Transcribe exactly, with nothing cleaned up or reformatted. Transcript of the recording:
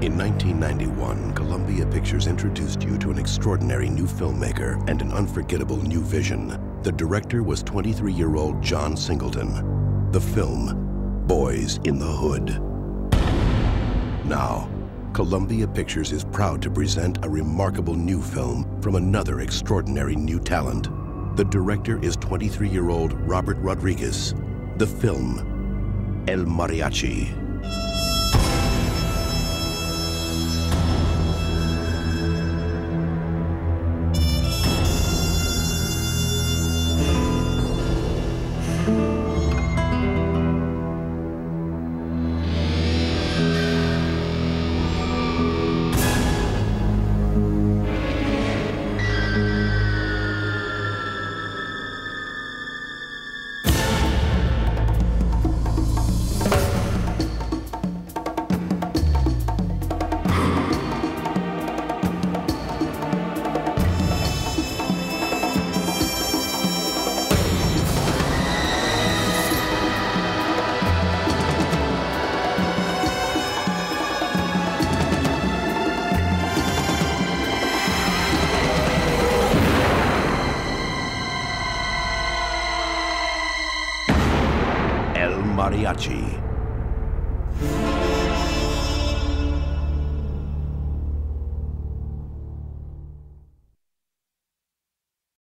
In nineteen ninety-one, Columbia Pictures introduced you to an extraordinary new filmmaker and an unforgettable new vision. The director was twenty-three-year-old John Singleton. The film, Boys in the Hood. Now, Columbia Pictures is proud to present a remarkable new film from another extraordinary new talent. The director is twenty-three-year-old Robert Rodriguez. The film, El Mariachi. Mariachi.